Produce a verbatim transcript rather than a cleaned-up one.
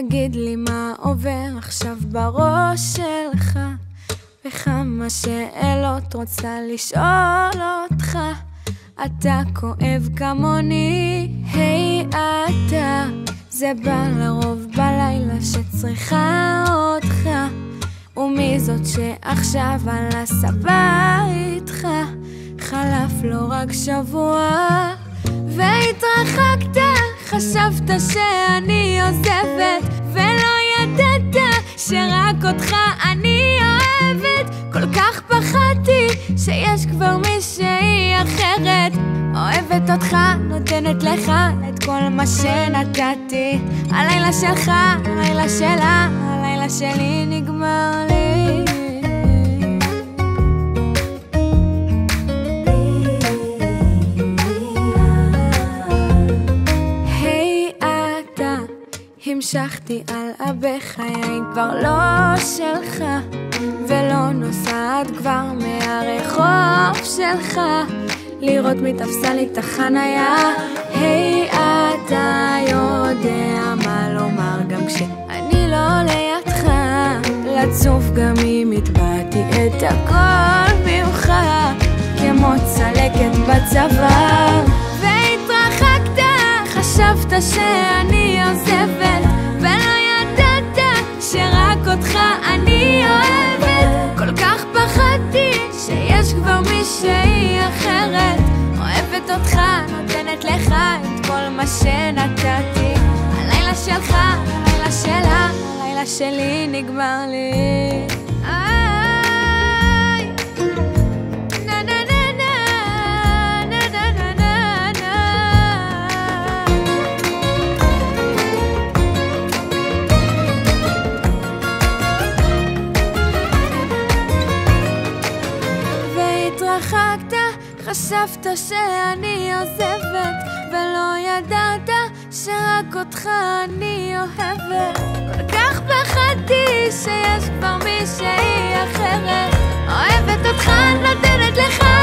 תגיד לי מה עובר עכשיו בראש שלך, וכמה שאלות רוצה לשאול אותך. אתה כואב כמוני, היי אתה, זה בא לרוב בלילה שצריכה אותך. ומי זאת שעכשיו על הספה איתך? חלף לו רק שבוע והתרחקת, חשבת שאני עוזבת ולא ידעת שרק אותך אני אוהבת. כל כך פחדתי שיש כבר מישהי אחרת, אוהבת אותך, נותנת לך את כל מה שנתתי. הלילה שלך, הלילה שלה, הלילה שלי נגמר לי. היי אתה, המשכתי על בחיי כבר לא שלך, ולא נוסעת כבר מהרחוב שלך, לראות מי תפסה לי את החנייה. היי אתה יודע מה לומר גם כשאני לא לידך, לצוף גם אם התבעתי את הכל ממך, כמו צלקת בצוואר. והתרחקת, חשבת שאני עוזבת ולא ידעת שרק אותך אני אוהבת. כל כך פחדתי שיש כבר מישהי אחרת, אוהבת אותך, נותנת לך את כל מה שנתתי. הלילה שלך, הלילה שלה, הלילה שלי נגמר לי. איי נה נה נה נה נה נה נה נה. והתרחקת, חשבת שאני עוזבת ולא ידעת שרק אותך אני אוהבת. כל כך פחדתי שיש כבר מישהי אחרת, אוהבת אותך, נותנת לך